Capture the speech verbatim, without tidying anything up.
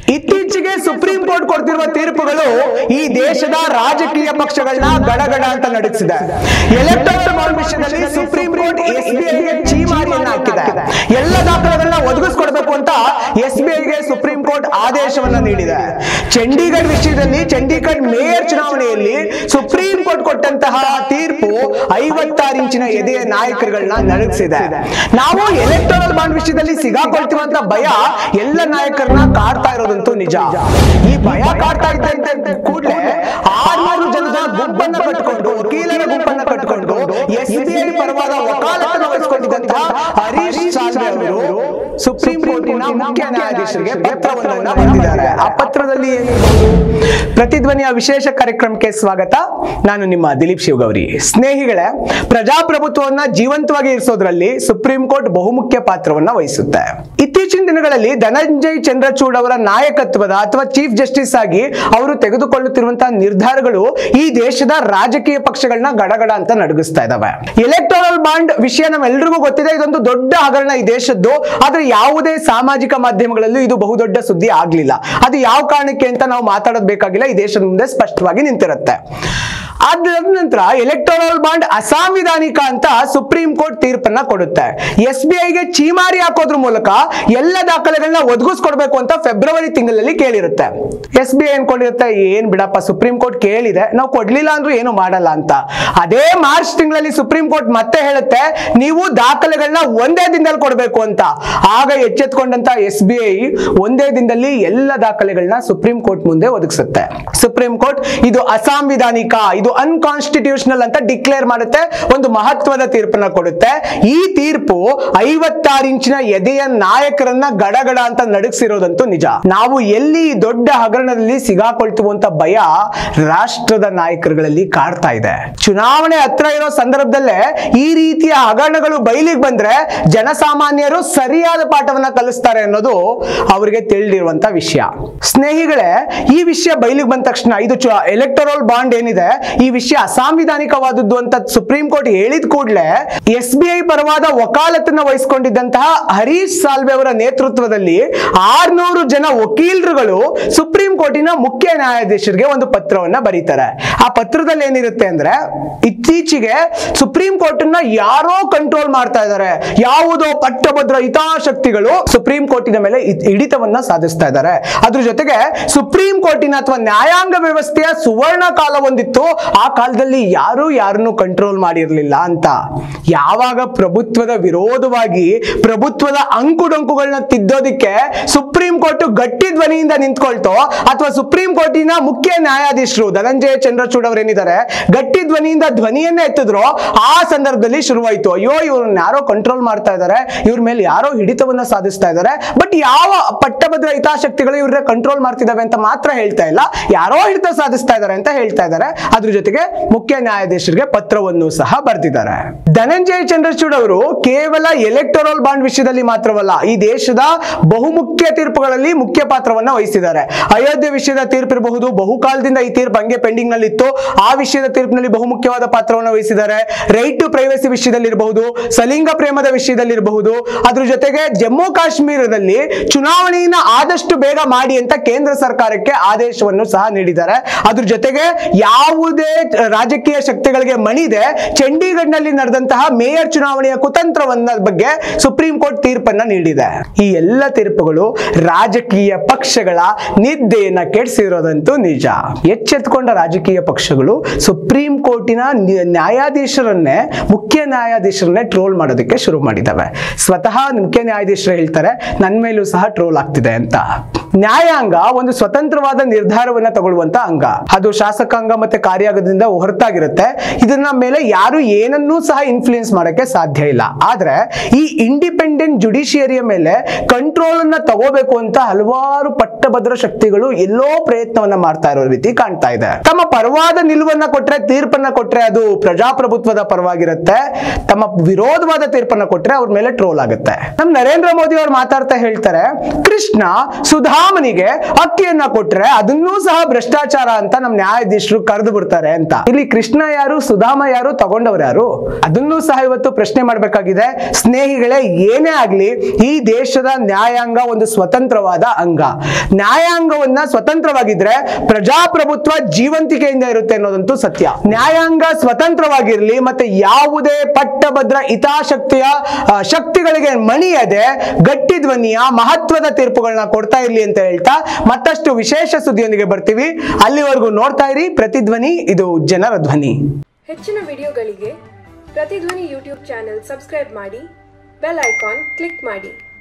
ಇತ್ತೀಚೆಗೆ supreme court ಕೊಡ್ತಿರುವ ತೀರ್ಪುಗಳು ಈ ದೇಶದ ರಾಜಕೀಯ ಪಕ್ಷಗಳನ್ನ ಗಡಗಡ ಅಂತ ನಡೆಸಿದೆ. ಎಲೆಕ್ಟೋರಲ್ ಬಾಂಡ್ ವಿಷಯದಲ್ಲಿ ಸುಪ್ರೀಂ ಕೋರ್ಟ್ ಎಸ್ಬಿಐಗೆ ಚೀಮಾರಿಯನ್ನ ಹಾಕಿದೆ. ಎಲ್ಲ ದಾಖಲೆಗಳನ್ನ ಒದಗಿಸಿಕೊಡಬೇಕು ಅಂತ ಎಸ್ಬಿಐಗೆ ಸುಪ್ರೀಂ ಕೋರ್ಟ್ ಆದೇಶವನ್ನ ನೀಡಿದೆ. ಚಂಡೀಗಢ ವಿಷಯದಲ್ಲಿ ಚಂಡೀಗಢ ಮೇಯರ್ ಚುನಾವಣೆಯಲ್ಲಿ ಸುಪ್ರೀಂ ಕೋರ್ಟ್ ಕೊಟ್ಟಂತಹ ತೀರ್ಪು ಐವತ್ತಾರು ಇಂಚಿನ ಎದೆಯ ನಾಯಕರುಗಳನ್ನ ನಡಗಿಸಿದೆ. ನಾವು ಎಲೆಕ್ಟೋರಲ್ ಬಾಂಡ್ ವಿಷಯದಲ್ಲಿ ಸಿಗಾಕೊಳ್ತೀವಂತ ಭಯ ಎಲ್ಲ ನಾಯಕರನ್ನ ಕಾಡ್ತಾ ಇರೋದಂತೂ ನಿಜ. ಈ ಭಯ ಕಾಡ್ತಾ ಇದ್ದಂತೆ ಕೂಡಲೇ ಆರ್ನೂರು ಜನದ ಗುಂಪನ್ನ ಕಟ್ಟಿಕೊಂಡು ವಕೀಲರ ಗುಂಪನ್ನ ಕಟ್ಟಿಕೊಂಡು ಎಸ್ಬಿಐ ಪರವಾದ ವಕಾಲತನ್ನು ವಹಿಸಿಕೊಂಡಿದ್ದಂತಹ ಹರೀಶ್ ಸಾಲ್ವೆ ಅವರು ಸುಪ್ರೀಂ ಕೋರ್ಟಿನ ಮುಖ್ಯ ನ್ಯಾಯಾಧೀಶರಿಗೆ ಪತ್ರವನ್ನ ಬರೆದಿದ್ದಾರೆ. ಆ ಪತ್ರದಲ್ಲಿ ಏನಿರಬಹುದು? ಪ್ರತಿಧ್ವನಿಯ ವಿಶೇಷ ಕಾರ್ಯಕ್ರಮಕ್ಕೆ ಸ್ವಾಗತ. ನಾನು ನಿಮ್ಮ ದಿಲೀಪ್ ಶಿವಗೌರಿ. ಸ್ನೇಹಿಗಳೇ, ಪ್ರಜಾಪ್ರಭುತ್ವವನ್ನ ಜೀವಂತವಾಗಿ ಇರಿಸೋದ್ರಲ್ಲಿ ಸುಪ್ರೀಂ ಕೋರ್ಟ್ ಬಹುಮುಖ್ಯ ಪಾತ್ರವನ್ನ ವಹಿಸುತ್ತೆ. ಇತ್ತೀಚಿನ ದಿನಗಳಲ್ಲಿ ಧನಂಜಯ್ ಚಂದ್ರಚೂಡ್ ಅವರ ನಾಯಕತ್ವದ ಅಥವಾ ಚೀಫ್ ಜಸ್ಟಿಸ್ ಆಗಿ ಅವರು ತೆಗೆದುಕೊಳ್ಳುತ್ತಿರುವಂತಹ ನಿರ್ಧಾರಗಳು ಈ ದೇಶದ ರಾಜಕೀಯ ಪಕ್ಷಗಳನ್ನ ಗಡಗಡ ಅಂತ ನಡಗಿಸ್ತಾ ಇದಾವೆ. ಎಲೆಕ್ಟೋರಲ್ ಬಾಂಡ್ ವಿಷಯ ನಮ್ಮೆಲ್ಲರಿಗೂ ಗೊತ್ತಿದೆ. ಇದೊಂದು ದೊಡ್ಡ ಹಗರಣ ಈ ದೇಶದ್ದು. ಆದ್ರೆ ಯಾವುದೇ ಸಾಮಾಜಿಕ ಮಾಧ್ಯಮಗಳಲ್ಲೂ ಇದು ಬಹುದೊಡ್ಡ ಸುದ್ದಿ ಆಗ್ಲಿಲ್ಲ. ಅದು ಯಾವ ಕಾರಣಕ್ಕೆ ಅಂತ ನಾವು ಮಾತಾಡೋದು ಬೇಕಾಗಿಲ್ಲ. ಈ ದೇಶದ ಮುಂದೆ ಸ್ಪಷ್ಟವಾಗಿ ನಿಂತಿರುತ್ತೆ. ಅದ ನಂತರ ಎಲೆಕ್ಟೋರಲ್ ಬಾಂಡ್ ಅಸಾಂವಿಧಾನಿಕ ಅಂತ ಸುಪ್ರೀಂ ಕೋರ್ಟ್ ತೀರ್ಪನ್ನ ಕೊಡುತ್ತೆ. ಎಸ್ ಬಿ ಐಗೆ ಚೀಮಾರಿ ಹಾಕೋದ್ರ ಮೂಲಕ ಎಲ್ಲ ದಾಖಲೆಗಳನ್ನ ಒದಗಿಸ್ಕೊಡ್ಬೇಕು ಅಂತ ಫೆಬ್ರವರಿ ತಿಂಗಳಲ್ಲಿ ಕೇಳಿರುತ್ತೆ. ಎಸ್ ಬಿ ಐ ಅನ್ಕೊಂಡಿರುತ್ತೆ, ಏನ್ ಬಿಡಪ್ಪ ಸುಪ್ರೀಂ ಕೋರ್ಟ್ ಕೇಳಿದೆ, ನಾವು ಕೊಡ್ಲಿಲ್ಲ ಅಂದ್ರೂ ಏನು ಮಾಡಲ್ಲ ಅಂತ. ಅದೇ ಮಾರ್ಚ್ ತಿಂಗಳಲ್ಲಿ ಸುಪ್ರೀಂ ಕೋರ್ಟ್ ಮತ್ತೆ ಹೇಳುತ್ತೆ, ನೀವು ದಾಖಲೆಗಳನ್ನ ಒಂದೇ ದಿನದಲ್ಲಿ ಕೊಡಬೇಕು ಅಂತ. ಆಗ ಎಚ್ಚೆತ್ಕೊಂಡಂತ ಎಸ್ ಬಿ ಐ ಒಂದೇ ದಿನದಲ್ಲಿ ಎಲ್ಲ ದಾಖಲೆಗಳನ್ನ ಸುಪ್ರೀಂ ಕೋರ್ಟ್ ಮುಂದೆ ಒದಗಿಸುತ್ತೆ. ಸುಪ್ರೀಂ ಕೋರ್ಟ್ ಇದು ಅಸಾಂವಿಧಾನಿಕ, ಇದು ಅನ್ಕಾನ್ಸ್ಟಿಟ್ಯೂಷನಲ್ ಅಂತ ಡಿಕ್ಲೇರ್ ಮಾಡುತ್ತೆ. ಒಂದು ಮಹತ್ವದ ತೀರ್ಪನ್ನ ಕೊಡುತ್ತೆ. ಈ ತೀರ್ಪು ಐವತ್ತಾರು ಇಂಚಿನ ಎದೆಯ ನಾಯಕರನ್ನ ಗಡಗಡ ಅಂತ ನಡಗಿಸಿರೋದಂತೂ ನಿಜ. ನಾವು ಎಲ್ಲಿ ದೊಡ್ಡ ಹಗರಣದಲ್ಲಿ ಸಿಗಾಕೊಳ್ತೀವೋ ಅಂತ ಭಯ ರಾಷ್ಟ್ರದ ನಾಯಕರುಗಳಲ್ಲಿ ಕಾಡ್ತಾ ಇದೆ. ಚುನಾವಣೆ ಹತ್ರ ಇರೋ ಸಂದರ್ಭದಲ್ಲೇ ಈ ರೀತಿಯ ಹಗರಣಗಳು ಬಯಲಿಗೆ ಬಂದ್ರೆ ಜನಸಾಮಾನ್ಯರು ಸರಿಯಾದ ಪಾಠವನ್ನ ಕಲಿಸ್ತಾರೆ ಅನ್ನೋದು ಅವರಿಗೆ ತಿಳಿದಿರುವಂತ ವಿಷಯ. ಸ್ನೇಹಿಗಳೇ, ಈ ವಿಷಯ ಬಯಲಿಗೆ ಬಂದ ತಕ್ಷಣ ಇದು ಎಲೆಕ್ಟೋರಲ್ ಬಾಂಡ್ ಏನಿದೆ ಈ ವಿಷಯ ಅಸಾಂವಿಧಾನಿಕವಾದದ್ದು ಅಂತ ಸುಪ್ರೀಂ ಕೋರ್ಟ್ ಹೇಳಿದ ಕೂಡಲೇ ಎಸ್ ಬಿ ಐ ಪರವಾದ ವಕಾಲತನ್ನ ವಹಿಸಿಕೊಂಡಿದ್ದಂತಹ ಹರೀಶ್ ಸಾಲ್ವೆ ಅವರ ನೇತೃತ್ವದಲ್ಲಿ ಆರ್ನೂರು ಜನ ವಕೀಲರುಗಳು ಸುಪ್ರೀಂ ಕೋರ್ಟಿನ ಮುಖ್ಯ ನ್ಯಾಯಾಧೀಶರಿಗೆ ಒಂದು ಪತ್ರವನ್ನ ಬರೀತಾರೆ. ಆ ಪತ್ರದಲ್ಲಿ ಏನಿರುತ್ತೆ ಅಂದ್ರೆ, ಇತ್ತೀಚೆಗೆ ಸುಪ್ರೀಂ ಕೋರ್ಟ್ ನ ಯಾರೋ ಕಂಟ್ರೋಲ್ ಮಾಡ್ತಾ ಇದ್ದಾರೆ, ಯಾವುದೋ ಪಟ್ಟಭದ್ರ ಹಿತಾಸಕ್ತಿಗಳು ಸುಪ್ರೀಂ ಕೋರ್ಟಿನ ಮೇಲೆ ಹಿಡಿತವನ್ನ ಸಾಧಿಸ್ತಾ ಇದ್ದಾರೆ. ಅದ್ರ ಜೊತೆಗೆ ಸುಪ್ರೀಂ ಕೋರ್ಟಿನ ಅಥವಾ ನ್ಯಾಯಾಂಗ ವ್ಯವಸ್ಥೆಯ ಸುವರ್ಣ ಕಾಲ ಒಂದಿತ್ತು, ಆ ಕಾಲದಲ್ಲಿ ಯಾರು ಯಾರನ್ನು ಕಂಟ್ರೋಲ್ ಮಾಡಿರಲಿಲ್ಲ ಅಂತ. ಯಾವಾಗ ಪ್ರಭುತ್ವದ ವಿರೋಧವಾಗಿ ಪ್ರಭುತ್ವದ ಅಂಕುಡೊಂಕುಗಳನ್ನ ತಿದ್ದೋದಿಕ್ಕೆ ಸುಪ್ರೀಂ ಕೋರ್ಟ್ ಗಟ್ಟಿ ಧ್ವನಿಯಿಂದ ನಿಂತ್ಕೊಳ್ತೋ, ಅಥವಾ ಸುಪ್ರೀಂ ಕೋರ್ಟಿನ ಮುಖ್ಯ ನ್ಯಾಯಾಧೀಶರು ಧನಂಜಯ ಚಂದ್ರಚೂಡ್ ಅವರೇನಿದ್ದಾರೆ ಗಟ್ಟಿ ಧ್ವನಿಯಿಂದ ಧ್ವನಿಯನ್ನ ಎತ್ತಿದ್ರು, ಆ ಸಂದರ್ಭದಲ್ಲಿ ಶುರುವಾಯಿತು, ಅಯ್ಯೋ ಇವ್ರನ್ನ ಯಾರೋ ಕಂಟ್ರೋಲ್ ಮಾಡ್ತಾ ಇದ್ದಾರೆ, ಇವ್ರ ಮೇಲೆ ಯಾರೋ ಹಿಡಿತವನ್ನ ಸಾಧಿಸ್ತಾ ಇದ್ದಾರೆ, ಬಟ್ ಯಾವ ಪಟ್ಟಭದ್ರ ಹಿತಾಸಕ್ತಿಗಳು ಇವ್ರನ್ನ ಕಂಟ್ರೋಲ್ ಮಾಡ್ತಿದ್ದಾವೆ ಅಂತ ಮಾತ್ರ ಹೇಳ್ತಾ ಇಲ್ಲ, ಯಾರೋ ಹಿಡಿತ ಸಾಧಿಸ್ತಾ ಇದ್ದಾರೆ ಅಂತ ಹೇಳ್ತಾ ಇದ್ದಾರೆ. ಅದ್ರ ಜೊತೆಗೆ ಮುಖ್ಯ ನ್ಯಾಯಾಧೀಶರಿಗೆ ಪತ್ರವನ್ನು ಸಹ ಬರೆದಿದ್ದಾರೆ. ಧನಂಜಯ ಚಂದ್ರಚೂಡ್ ಅವರು ಕೇವಲ ಎಲೆಕ್ಟೋರಲ್ ಬಾಂಡ್ ವಿಷಯದಲ್ಲಿ ಮಾತ್ರವಲ್ಲ, ಈ ದೇಶದ ಬಹುಮುಖ್ಯ ತೀರ್ಪುಗಳಲ್ಲಿ ಮುಖ್ಯ ಪಾತ್ರವನ್ನ ವಹಿಸಿದ್ದಾರೆ. ಅಯೋಧ್ಯೆ ವಿಷಯದ ತೀರ್ಪಿರಬಹುದು, ಬಹುಕಾಲದಿಂದ ಈ ತೀರ್ಪು ಹಂಗೆ ಪೆಂಡಿಂಗ್ ನಲ್ಲಿ ಇತ್ತು, ಆ ವಿಷಯದ ತೀರ್ಪಿನಲ್ಲಿ ಬಹುಮುಖ್ಯವಾದ ಪಾತ್ರವನ್ನು ವಹಿಸಿದ್ದಾರೆ. ರೈಟ್ ಟು ಪ್ರೈವಸಿ ವಿಷಯದಲ್ಲಿ ಇರಬಹುದು, ಸಲಿಂಗ ಪ್ರೇಮದ ವಿಷಯದಲ್ಲಿ ಇರಬಹುದು. ಅದ್ರ ಜೊತೆಗೆ ಜಮ್ಮು ಕಾಶ್ಮೀರದಲ್ಲಿ ಚುನಾವಣೆಯನ್ನ ಆದಷ್ಟು ಬೇಗ ಮಾಡಿ ಅಂತ ಕೇಂದ್ರ ಸರ್ಕಾರಕ್ಕೆ ಆದೇಶವನ್ನು ಸಹ ನೀಡಿದ್ದಾರೆ. ಅದ್ರ ಜೊತೆಗೆ ಯಾವುದೇ ರಾಜಕೀಯ ಶಕ್ತಿಗಳಿಗೆ ಮಣಿದೆ ಚಂಡೀಗಢನಲ್ಲಿ ನಡೆದಂತಹ ಮೇಯರ್ ಚುನಾವಣೆಯ ಕುತಂತ್ರವನ್ನ ಬಗ್ಗೆ ಸುಪ್ರೀಂ ಕೋರ್ಟ್ ತೀರ್ಪನ್ನ ನೀಡಿದೆ. ಈ ಎಲ್ಲ ತೀರ್ಪುಗಳು ರಾಜಕೀಯ ಪಕ್ಷಗಳ ನಿದ್ದೆಯನ್ನ ಕೆಡಿಸಿರೋದಂತೂ ನಿಜ. ಎಚ್ಚೆತ್ತುಕೊಂಡ ರಾಜಕೀಯ ಪಕ್ಷಗಳು ಸುಪ್ರೀಂ ಕೋರ್ಟಿನ ನ್ಯಾಯಾಧೀಶರನ್ನೇ ಮುಖ್ಯ ನ್ಯಾಯಾಧೀಶರನ್ನೇ ಟ್ರೋಲ್ ಮಾಡೋದಕ್ಕೆ ಶುರು ಮಾಡಿದ್ದಾವೆ. ಸ್ವತಃ ಮುಖ್ಯ ನ್ಯಾಯಾಧೀಶರು ಹೇಳ್ತಾರೆ, ನನ್ನ ಮೇಲೂ ಸಹ ಟ್ರೋಲ್ ಆಗ್ತಿದೆ ಅಂತ. ನ್ಯಾಯಾಂಗ ಒಂದು ಸ್ವತಂತ್ರವಾದ ನಿರ್ಧಾರವನ್ನ ತಗೊಳ್ಳುವಂತ ಅಂಗ, ಅದು ಶಾಸಕಾಂಗ ಮತ್ತೆ ಕಾರ್ಯಾಂಗದಿಂದ ಹೊರತಾಗಿರುತ್ತೆ. ಇದನ್ನ ಮೇಲೆ ಯಾರು ಏನನ್ನೂ ಸಹ ಇನ್ಫ್ಲೂಯೆನ್ಸ್ ಮಾಡಕ್ಕೆ ಸಾಧ್ಯ ಇಲ್ಲ. ಆದ್ರೆ ಈ ಇಂಡಿಪೆಂಡೆಂಟ್ ಜುಡಿಷಿಯರಿಯ ಮೇಲೆ ಕಂಟ್ರೋಲ್ ಅನ್ನ ತಗೋಬೇಕು ಅಂತ ಹಲವಾರು ಪಟ್ಟಭದ್ರ ಶಕ್ತಿಗಳು ಎಲ್ಲೋ ಪ್ರಯತ್ನವನ್ನ ಮಾಡ್ತಾ ಇರೋ ರೀತಿ ಕಾಣ್ತಾ ಇದೆ. ತಮ್ಮ ಪರವಾದ ನಿಲುವನ್ನ ಕೊಟ್ರೆ, ತೀರ್ಪನ್ನ ಕೊಟ್ರೆ ಅದು ಪ್ರಜಾಪ್ರಭುತ್ವದ ಪರವಾಗಿರುತ್ತೆ, ತಮ್ಮ ವಿರೋಧವಾದ ತೀರ್ಪನ್ನ ಕೊಟ್ರೆ ಅವ್ರ ಮೇಲೆ ಟ್ರೋಲ್ ಆಗುತ್ತೆ. ನಮ್ ನರೇಂದ್ರ ಮೋದಿ ಅವರು ಮಾತಾಡ್ತಾ ಹೇಳ್ತಾರೆ, ಕೃಷ್ಣ ಸುಧಾ ಸುಧಾಮನಿಗೆ ಅಕ್ಕಿಯನ್ನ ಕೊಟ್ರೆ ಅದನ್ನೂ ಸಹ ಭ್ರಷ್ಟಾಚಾರ ಅಂತ ನಮ್ ನ್ಯಾಯಾಧೀಶರು ಕರೆದು ಬಿಡ್ತಾರೆ ಅಂತ. ಇಲ್ಲಿ ಕೃಷ್ಣ ಯಾರು, ಸುಧಾಮ ಯಾರು, ತಗೊಂಡವ್ರು ಯಾರು, ಅದನ್ನೂ ಸಹ ಇವತ್ತು ಪ್ರಶ್ನೆ ಮಾಡಬೇಕಾಗಿದೆ. ಸ್ನೇಹಿಗಳೇ, ಏನೇ ಆಗ್ಲಿ ಈ ದೇಶದ ನ್ಯಾಯಾಂಗ ಒಂದು ಸ್ವತಂತ್ರವಾದ ಅಂಗ. ನ್ಯಾಯಾಂಗವನ್ನ ಸ್ವತಂತ್ರವಾಗಿದ್ರೆ ಪ್ರಜಾಪ್ರಭುತ್ವ ಜೀವಂತಿಕೆಯಿಂದ ಇರುತ್ತೆ ಅನ್ನೋದಂತೂ ಸತ್ಯ. ನ್ಯಾಯಾಂಗ ಸ್ವತಂತ್ರವಾಗಿರ್ಲಿ, ಮತ್ತೆ ಯಾವುದೇ ಪಟ್ಟಭದ್ರ ಹಿತಾಸಕ್ತಿಯ ಶಕ್ತಿಗಳಿಗೆ ಮಣಿಯದೆ ಗಟ್ಟಿ ಧ್ವನಿಯ ಮಹತ್ವದ ತೀರ್ಪುಗಳನ್ನ ಕೊಡ್ತಾ ಇರ್ಲಿ ಅಂತ ಹೇಳ್ತಾ ಮತ್ತಷ್ಟು ವಿಶೇಷ ಸುದ್ದಿಯೊಂದಿಗೆ ಬರ್ತೀವಿ. ಅಲ್ಲಿವರೆಗೂ ನೋಡ್ತಾ ಇರಿ ಪ್ರತಿಧ್ವನಿ, ಇದು ಜನರ ಧ್ವನಿ. ಹೆಚ್ಚಿನ ವಿಡಿಯೋಗಳಿಗೆ ಪ್ರತಿಧ್ವನಿ ಯೂಟ್ಯೂಬ್ ಚಾನೆಲ್ ಸಬ್ಸ್ಕ್ರೈಬ್ ಮಾಡಿ, ಬೆಲ್ ಐಕಾನ್ ಕ್ಲಿಕ್ ಮಾಡಿ.